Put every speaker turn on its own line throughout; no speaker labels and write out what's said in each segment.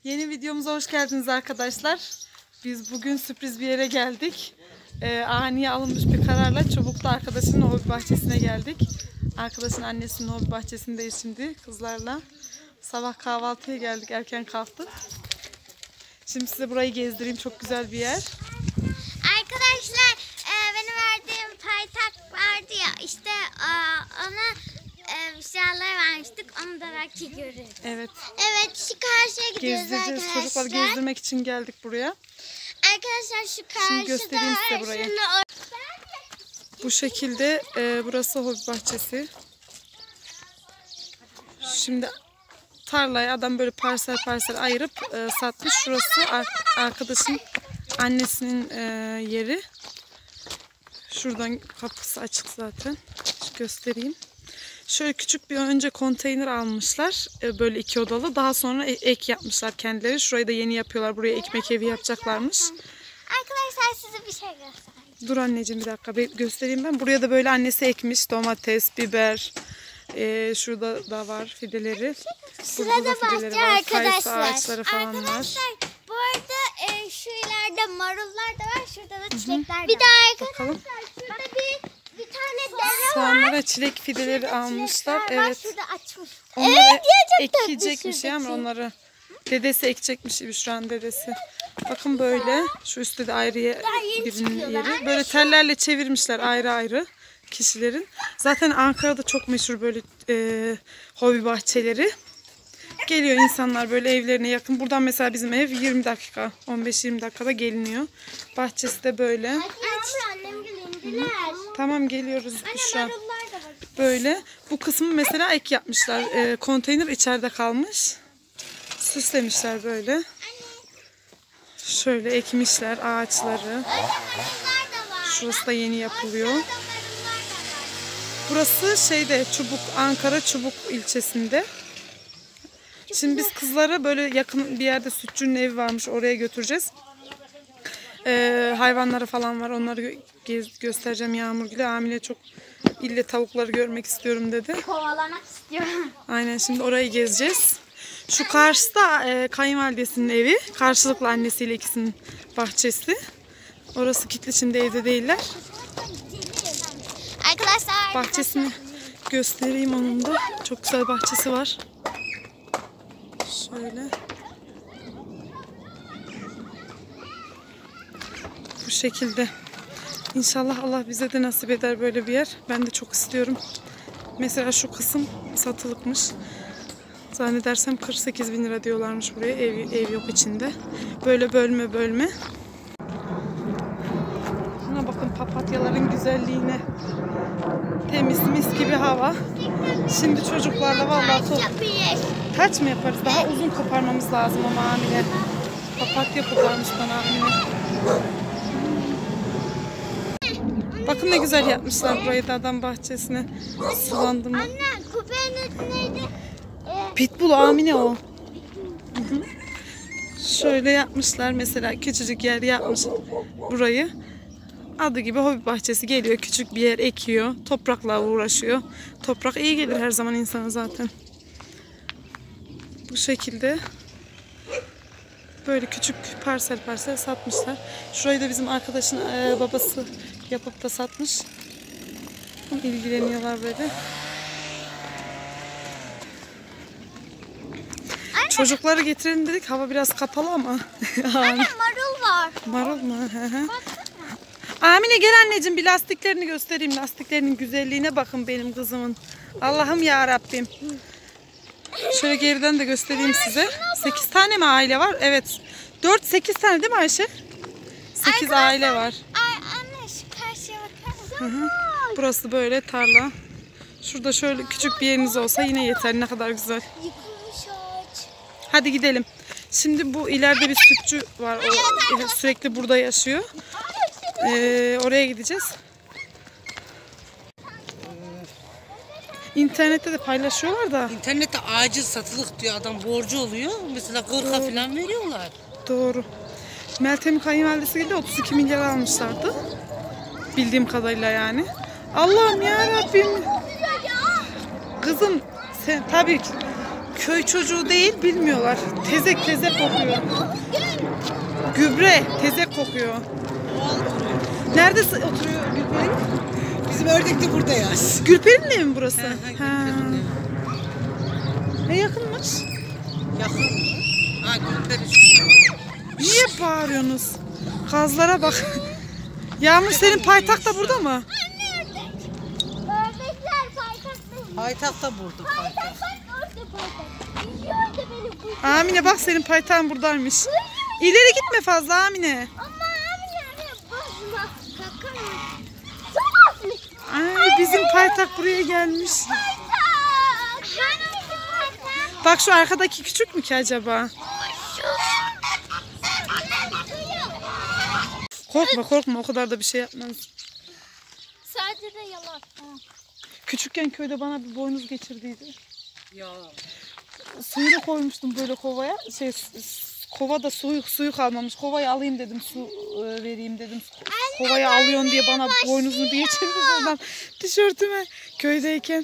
Yeni videomuza hoş geldiniz arkadaşlar. Biz bugün sürpriz bir yere geldik. Ani alınmış bir kararla Çubuk'ta arkadaşının hobi bahçesine geldik. Arkadaşın annesinin hobi bahçesindeyiz şimdi kızlarla. Sabah kahvaltıya geldik, erken kalktık. Şimdi size burayı gezdireyim, çok güzel bir yer.
Arkadaşlar benim verdiğim paytak vardı ya, işte ona eşyalar vermiştik, onu da belki görürüz.
Evet.
Evet, şu karşıya gidiyoruz arkadaşlar.
Çocukları gezdirmek için geldik buraya.
Arkadaşlar şu karşıda.
Şimdi göstereyim size burayı. Bu şekilde burası hobi bahçesi. Şimdi tarlayı adam böyle parsel parsel ayırıp satmış. Şurası arkadaşın annesinin yeri. Şuradan kapısı açık zaten. Şu göstereyim. Şöyle küçük bir önce konteyner almışlar. Böyle 2 odalı. Daha sonra ek yapmışlar kendileri. Şurayı da yeni yapıyorlar. Buraya ekmek evi yapacaklarmış.
Arkadaşlar size bir şey göstereyim.
Dur anneciğim, bir dakika göstereyim ben. Buraya da böyle annesi ekmiş. Domates, biber. Şurada da var fideleri.
Sırada bahçe arkadaşlar.
Kayısı ağaçları falan
arkadaşlar,
var.
bu arada şu ileride marullar da var. Şurada da çilekler de var. Bir daha
Bakalım.
şurada bir tane dere var.
Sonra çilek fideleri almışlar. Evet.
Şurada açmış.
Onları
çok tatlı
ekecekmiş ya, ama
şuradaki.
onları dedesi ekecekmiş, Büşra'nın dedesi. Bakın böyle. Şu üstte de ayrı birinin yeri. Böyle tellerle çevirmişler ayrı ayrı kişilerin. Zaten Ankara'da çok meşhur böyle hobi bahçeleri. Geliyor insanlar böyle evlerine yakın. Buradan mesela bizim ev 20 dakika, 15-20 dakikada geliniyor. Bahçesi de böyle. Tamam, geliyoruz Büşra. Böyle. Bu kısmı mesela ek yapmışlar. Konteyner içeride kalmış. Süslemişler böyle. Şöyle ekmişler ağaçları. Şurası da yeni yapılıyor. Burası Çubuk, Ankara Çubuk ilçesinde. Şimdi biz kızları böyle yakın bir yerde sütçünün evi varmış, oraya götüreceğiz. Hayvanları falan var, onları göstereceğim. Yağmurgül'e hamile, çok ille tavukları görmek istiyorum dedi.
Kovalamak istiyorum.
Aynen, şimdi orayı gezeceğiz. Şu karşıda kayınvalidesinin evi. Karşılıklı annesiyle ikisinin bahçesi. Orası kilitli, şimdi evde değiller.
Arkadaşlar.
Bahçesini göstereyim onun da. Çok güzel bahçesi var. Şöyle. Bu şekilde. İnşallah Allah bize de nasip eder böyle bir yer. Ben de çok istiyorum. Mesela şu kısım satılıkmış. Zannedersem 48.000 lira diyorlarmış buraya. Ev yok içinde. Böyle bölme bölme. Şuna bakın, papatyaların güzelliğine. Temiz mis gibi hava. Şimdi çocuklarla vallahi taç mı yaparız? Daha uzun koparmamız lazım ama hamile. Papatya koparmış bana hamile. Bakın ne güzel yapmışlar burayı da, adam bahçesine. Sulandım.
Anne, köpeğin neydi?
Pitbull amine o. Şöyle yapmışlar mesela, küçücük yer yapmış burayı. Adı gibi hobi bahçesi, geliyor küçük bir yer ekiyor. Toprakla uğraşıyor. Toprak iyi gelir her zaman insana zaten. Bu şekilde böyle küçük parsel parsel satmışlar. Şurayı da bizim arkadaşın babası yapıp da satmış. İlgileniyorlar böyle. Anne. Çocukları getirelim dedik. Hava biraz kapalı ama.
Anne, marul var.
Marul mu? Amine gel anneciğim, bir lastiklerini göstereyim. Lastiklerinin güzelliğine bakın benim kızımın. Allah'ım ya Rabbim. Şöyle geriden de göstereyim size. 8 tane mi aile var? Evet. 4-8 tane değil mi Ayşe? 8 aile var.
Anne, şu karşıya bakar mısın?
Burası böyle tarla. Şurada şöyle küçük bir yeriniz olsa yine yeter. Ne kadar güzel.
Yıkılmış ağaç.
Hadi gidelim. Şimdi bu ileride bir sütçü var. O sürekli burada yaşıyor. Oraya gideceğiz. İnternette de paylaşıyorlar da.
İnternette acil satılık diyor adam, borcu oluyor. Mesela 40'a falan veriyorlar.
Doğru. Meltem'in kayınvalidesi geldi, 32 milyar almışlardı. Bildiğim kadarıyla yani. Allah'ım ya Rabbim. Kızım sen tabii ki köy çocuğu değil, bilmiyorlar. Tezek kokuyor. Gübre tezek kokuyor. Nerede oturuyor Gülperi?
Bizim ördek de burada ya.
Gülperi'nin evi mi burası?
Ha.
Ne yakınmış?
Yakın mı? Ha Gülperi.
Niye bağırıyorsunuz? Kazlara bak. Yağmur, senin paytak da burada mı?
Ördekler paytakta.
Paytak da burada.
Paytak bak orada paytak. Gidiyor da benim kuşum.
Amine bak, senin paytağın buradaymış. İleri gitme fazla Amine.
Ama abi yani bozma. Kakam. Çok hafif.
Ay, bizim paytak buraya gelmiş.
Paytak. Hangisi paytak?
Bak şu arkadaki küçük mü ki acaba? Korkma, o kadar da bir şey yapmaz.
Sadece de yalan.
Küçükken köyde bana bir boynuz geçirdiydi.
Ya.
Suyunu koymuştum böyle kovaya. Kovada suyu kalmamış. Kovayı alayım dedim, su vereyim dedim. Kovayı alıyorsun diye bana boynuzunu bir geçirdi oradan tişörtüme köydeyken.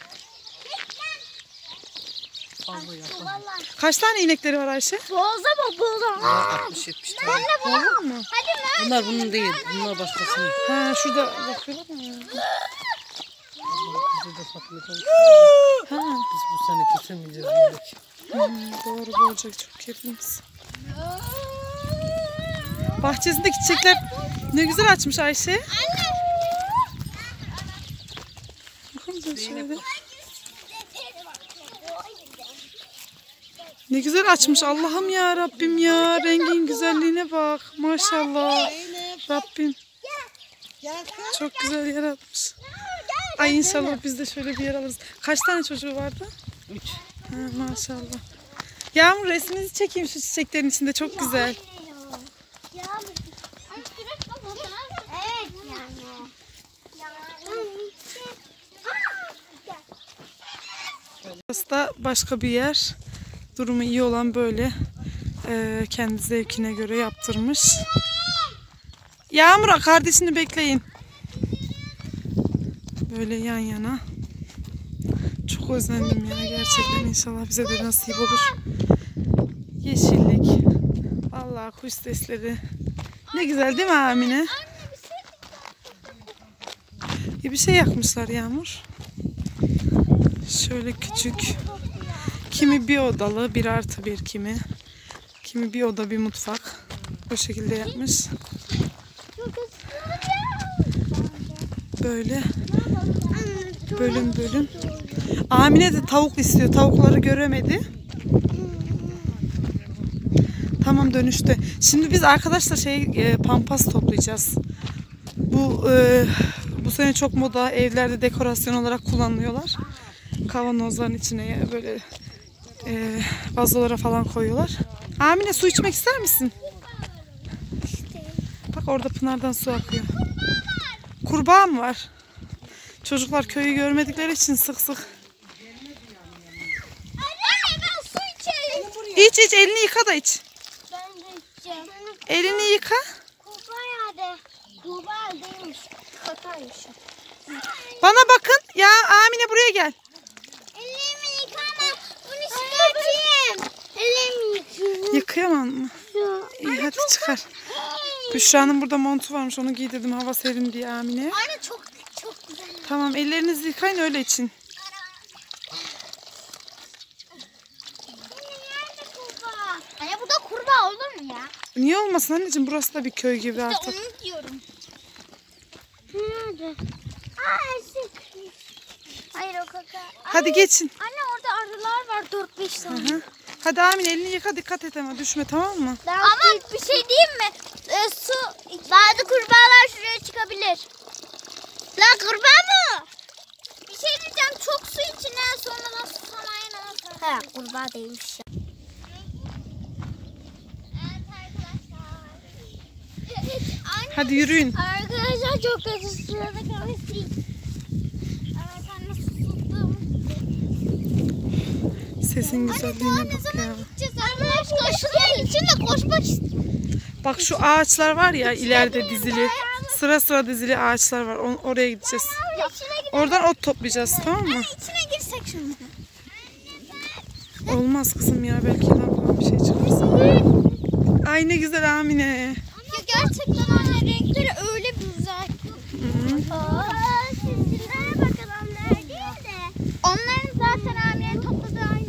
Fazla yakın.
Kaç tane inekleri var Ayşe?
Boğaza bak boğaza.
60-70 tane.
Olur mu?
Hadi lan.
Bunlar bunun değil. Bunlar başkasının.
Ha, şurada bakıyorlar mı?
Bize de satmayacağım.
Ha,
Biz bu sene kesemeyeceğiz. Dedik.
doğru, bu olacak, çok keyiflimiz. Bahçesindeki çiçekler ne güzel açmış Ayşe. Bakın şöyle. Ne güzel açmış, Allah'ım ya Rabbim ya. Rengin güzelliğine bak. Maşallah. Rabbim. Çok güzel yaratmış. Ay inşallah biz de şöyle bir yer alırız. Kaç tane çocuğu vardı?
3.
Ha, maşallah. Yağmur, resminizi çekeyim şu çiçeklerin içinde, çok güzel.
Evet yani.
Burası da başka bir yer. Durumu iyi olan böyle kendi zevkine göre yaptırmış. Yağmur, kardeşini bekleyin. Böyle yan yana. Çok özlendim ya gerçekten, inşallah bize de nasip olur. Yeşillik. Vallahi kuş sesleri. Ne güzel değil mi Amine? Bir şey yakmışlar Yağmur. Şöyle küçük. Kimi bir odalı, 1+1 kimi. Kimi bir oda, bir mutfak. Bu şekilde yapmış. Böyle bölüm. Amine de tavuk istiyor. Tavukları göremedi. Tamam, dönüşte. Şimdi biz arkadaşlar pampas toplayacağız. Bu sene çok moda, evlerde dekorasyon olarak kullanılıyorlar. Kavanozların içine böyle vazolara falan koyuyorlar. Amine, su içmek ister misin? Bak orada pınardan su akıyor. Kurbağa mı var? Çocuklar köyü görmedikleri için sık sık.
Anne ben su içerim.
İç, elini yıka da iç.
Ben de içeceğim.
Elini yıka.
Kuba yerde. Kuba değilmiş. Kakaymış.
Bana bakın. Ya Amine, buraya gel.
Elimi yıkama. Bunu çıkartayım. Elimi yıkayayım.
Yıkayamam mı? İyi, hadi çıkar. Büşra'nın burada montu varmış, onu giydirdim hava serin diye Amine.
Anne çok güzel.
Tamam, ellerinizi yıkayın, öyle için.
Nerede kurbağa? Anne burada kurbağa olur mu ya?
Niye olmasın anneciğim, burası da bir köy gibi
İşte
artık.
onu diyorum. Nerede? Eşek. Hayır o kaka.
Hadi geçin.
Anne orada arılar var 4-5 tane.
Hı. Hadi Amine, elini yıka, dikkat et ama düşme, tamam mı?
Ama bir şey diyeyim mi? Bazı kurbağalar şuraya çıkabilir. La kurbağa mı? Bir şey diyeceğim, çok su içine sonradan susamayın. He, kurbağa değilmiş ya.
Hadi yürüyün.
Arkadaşlar çok kötü sırada kalmıştık. Sen nasıl tuttun?
Sesin güzelliğine bak ya.
Şunun içinde koşmak istiyorum.
Bak şu ağaçlar var ya ileride dizili. Sıra sıra dizili ağaçlar var. Oraya gideceğiz. Oradan ot toplayacağız, tamam mı?
İçine girsek şimdi.
Olmaz kızım ya, belki yılan falan bir şey çıkarsa. Ay ne güzel Amine.
Ya gerçekten anne renkleri öyle güzel. Sizlere bakalım neredeydi? Onların zaten Amine'nin topladığı aynı.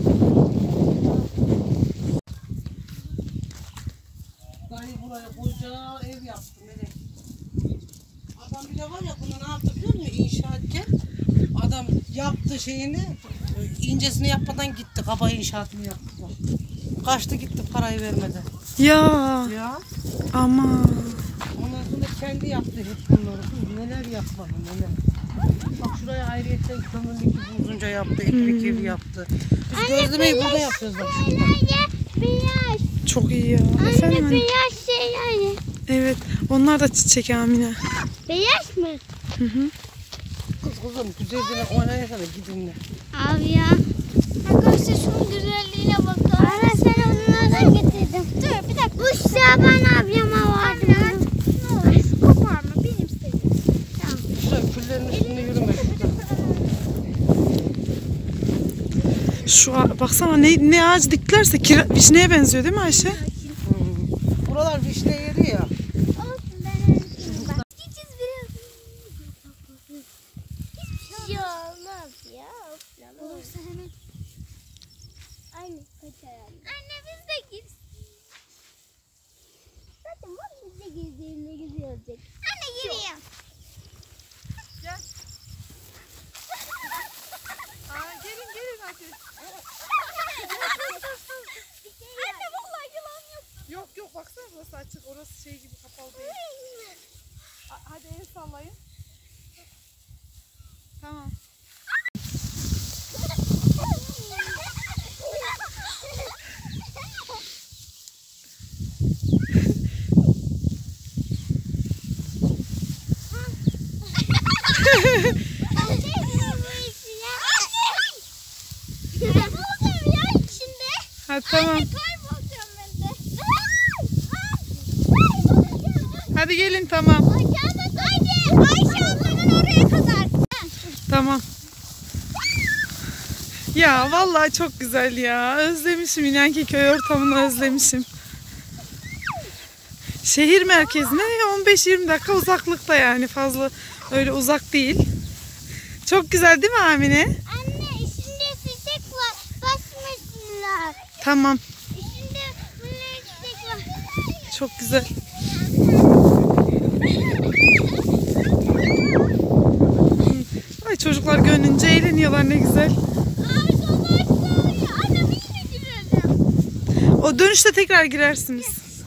Dayı buraya koca ev yaptı Melek. Adam bile var ya, bunu ne yaptı biliyor musun inşaatken? Adam yaptı şeyini, incesini yapmadan gitti, kaba inşaatını yaptılar. Kaçtı gitti parayı vermeden.
Ya
Ya.
ama.
Ondan sonra kendi yaptı hep bunları. Kız neler yapmadı neler. Bak şuraya ayrıyetten kömürlük gibi uzunca yaptı, ekmek evi yaptı. Biz gözlemeyi burada yapıyoruz bak şurada.
Beyaz.
Çok iyi ya. Efendim anne?
Beyaz şey yani.
Evet. Onlar da çiçek Amine.
Beyaz mı?
Hı hı.
Kızım güzelce oynayasana gidinle.
Abi ya. Arkadaşlar şunun güzelliğine bakın. Ana sen onlardan getirdim. Dur bir dakika. Bu Şaban ablama vardı. Anne ne olur koparma benim istediğim. Tamam.
Şuraya küllerin üstünde yürüme şurada.
Baksana ne ağaç diktilerse vişneye benziyor değil mi Ayşe?
Buralar vişne yeri ya.
Olsun ben öyle düşünüyorum. Bak. Gideceğiz biraz. Hiçbir şey olmaz ya. Olursa hemen. Aynı kaçar anne. Anne biz de git. Zaten bak biz de gezdiğinde güzel olacak. Anne gireyim.
Gel. Gelin hadi.
Anne vallahi yılan yok.
Yok baksana burası açık. Orası şey gibi kapalı değil. Hadi el sallayın. Tamam. Hadi tamam. Hadi gelin tamam.
Ayşe ablanın oraya kadar.
Tamam. Ya vallahi çok güzel ya. Özlemişim, inan ki köy ortamını özlemişim. Şehir merkezine 15-20 dakika uzaklıkta, yani fazla öyle uzak değil. Çok güzel değil mi Amine?
Anne içinde çiçek var. Basmasınlar.
Tamam.
İçinde bunların çiçek var.
Çok güzel. Ay çocuklar görününce eğleniyorlar, ne güzel.
Anne biz de girelim.
O dönüşte tekrar girersiniz.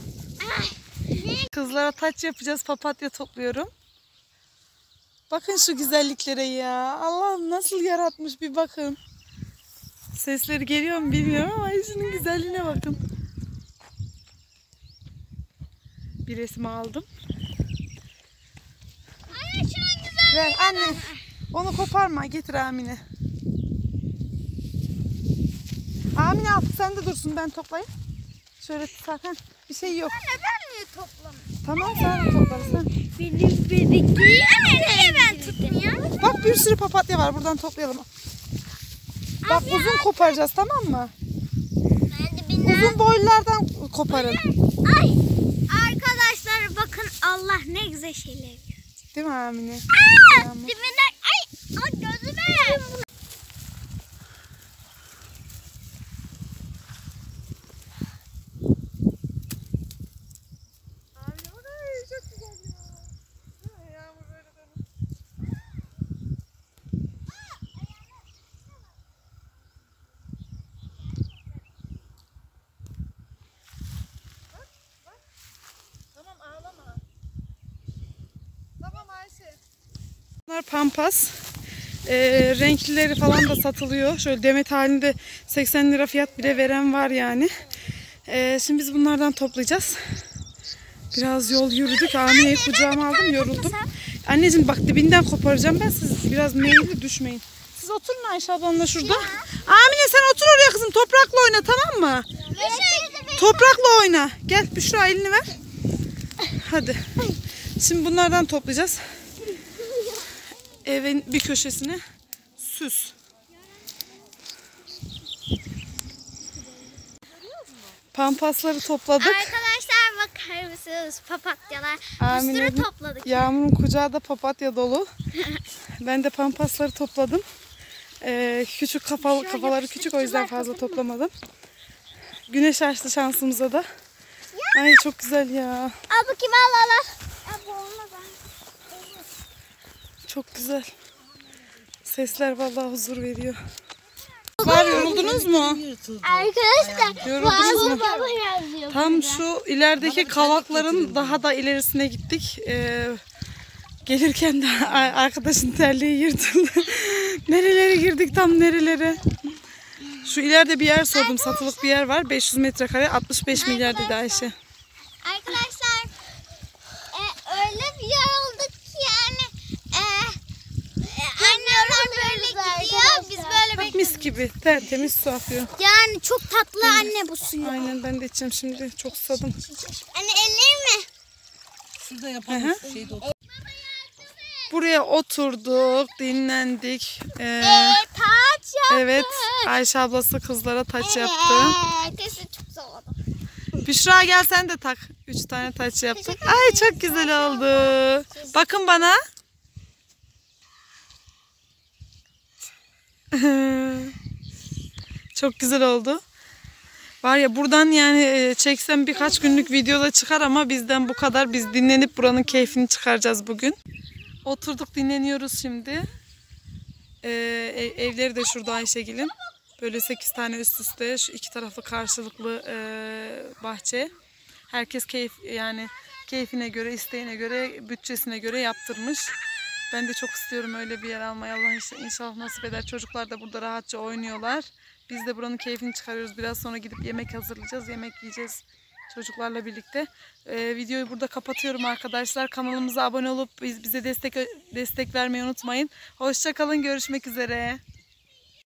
Kızlara taç yapacağız. Papatya topluyorum. Bakın şu güzelliklere ya. Allah'ım nasıl yaratmış, bir bakın. Sesleri geliyor mu bilmiyorum ama şunun güzelliğine bakın. Bir resim aldım.
Anne şunun güzel.
Ver anne. Onu koparma. Getir Amine. Amine al, sen de dursun, ben toplayayım. Şöyle zaten bir şey yok.
Anne ben niye toplamıyorum?
Tamam sen de toplarsan.
Benim benimki. Anne niye ben tutmuyorum?
Bak bir sürü papatya var, buradan toplayalım. Bak uzun koparacağız, tamam mı?
Ben de bilmem.
Uzun boylardan koparın.
Ay arkadaşlar bakın Allah ne güzel şeyler yapıyor.
Değil mi Amine?
Dibinden ay gözüme.
Bunlar pampas. Renklileri falan da satılıyor. Şöyle demet halinde 80 lira fiyat bile veren var yani. Şimdi biz bunlardan toplayacağız. Biraz yol yürüdük. Amine'yi kucağıma aldım, yoruldum. Anneciğim bak dibinden koparacağım ben. Siz biraz meyilli düşmeyin. Siz oturun Ayşe ablanla şurada. Amine sen otur oraya kızım. Toprakla oyna, tamam mı? Toprakla oyna. Gel Büşra, elini ver. Hadi. Şimdi bunlardan toplayacağız. Evin bir köşesine süs. Pampasları topladık.
Arkadaşlar bakar mısınız papatyalar? Bir
Amine'nin
sürü topladık.
Yağmur'un kucağı da papatya dolu. Ben de pampasları topladım. Küçük kafaları küçük, o yüzden fazla toplamadım. Güneş açtı şansımıza da. Ay çok güzel ya.
Al bakayım, al. Ya bu olmaz.
Çok güzel. Sesler vallahi huzur veriyor. Var, yoruldunuz mu?
Arkadaşlar
Yoruldunuz mu?
baba yazıyor.
Tam şu ilerideki kavakların daha da ilerisine gittik. Gelirken de arkadaşın terliği yırtıldı. Nerelere girdik, tam nerelere. Şu ileride bir yer sordum. Satılık bir yer var. 500 metrekare 65 milyar dedi Ayşe.
Arkadaşlar öyle bir yer oldu ki yani annemler böyle gidiyor, biz böyle
Bak mis gibi tertemiz su akıyor.
Yani çok tatlı anne bu suyu.
Aynen, ben de içeceğim şimdi. Çok susadım.
Anne ellerim mi?
Şurada yapalım şeyde otur.
Buraya oturduk, dinlendik.
Taç yaptık.
Evet, Ayşe ablası kızlara taç yaptı.
Kesin çok soğudu.
Büşra gel sen de tak. 3 tane taç yaptık. Ay çok güzel oldu. Bakın bana. Çok güzel oldu. Var ya, buradan yani çeksem birkaç günlük videoda çıkar ama bizden bu kadar. Biz dinlenip buranın keyfini çıkaracağız bugün. Oturduk, dinleniyoruz şimdi. Evleri de şurada Ayşegil'in. Böyle 8 tane üst üste, şu iki taraflı karşılıklı bahçe. Herkes keyfine göre, isteğine göre, bütçesine göre yaptırmış. Ben de çok istiyorum öyle bir yer almayı. Allah inşallah nasip eder. Çocuklar da burada rahatça oynuyorlar. Biz de buranın keyfini çıkarıyoruz. Biraz sonra gidip yemek hazırlayacağız. Yemek yiyeceğiz çocuklarla birlikte. Videoyu burada kapatıyorum arkadaşlar. Kanalımıza abone olup bize destek vermeyi unutmayın. Hoşça kalın. Görüşmek üzere.